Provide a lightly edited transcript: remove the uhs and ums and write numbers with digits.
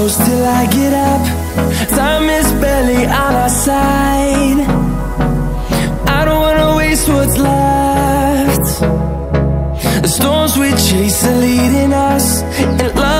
close till I get up. Time is barely on our side. I don't wanna waste what's left. The storms we chase are leading us, and love